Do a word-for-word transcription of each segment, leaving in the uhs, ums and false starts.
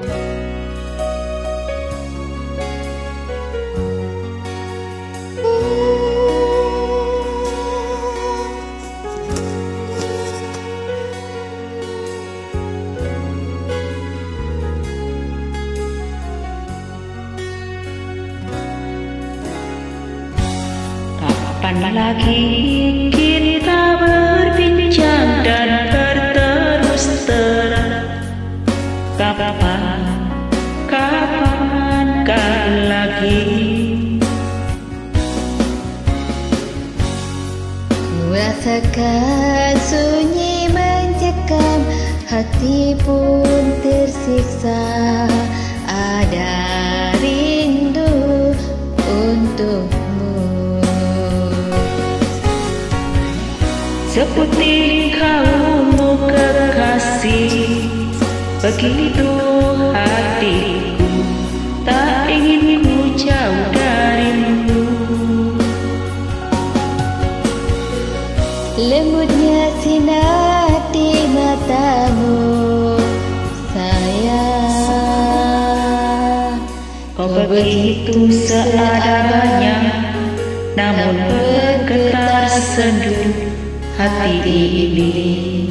Kapan lagi kita berbincang dan berterus terang? Kapan, kapankah lagi? Rasakan sunyi mencekam, hati pun tersiksa. Ada rindu untukmu, seputih kamu kekasih, begitu hatiku tak ingin ku jauh darimu. lembutnya sinar di matamu, sayang. Kau begitu seadanya, namun bergetar sendu hati ini.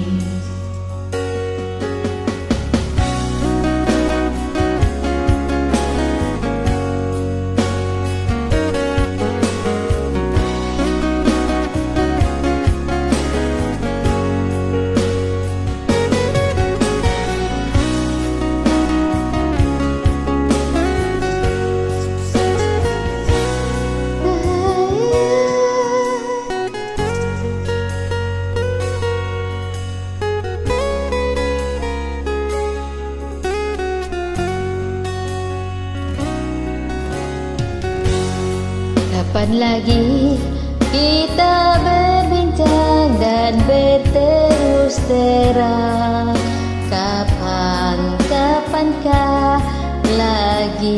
Kapan lagi kita berbincang dan berterus terang? Kapan, kapankah lagi?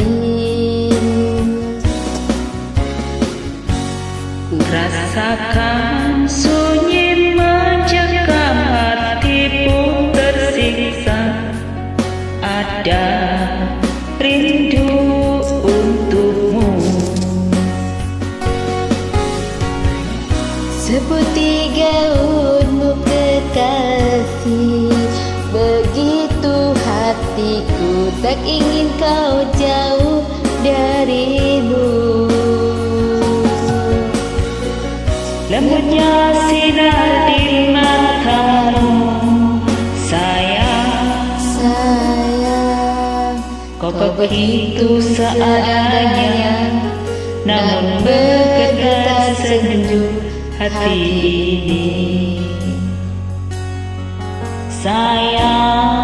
Ku rasakan sunyi mencekam, hati pun tersiksa. Ada rindu untukmu, seputih gaunmu kekasih, begitu hatiku tak ingin kau jauh darimu. lembutnya sinar di matamu, sayang. Sayang, Kau begitu seadanya, namun bergetar sendu hati ini. Sayang,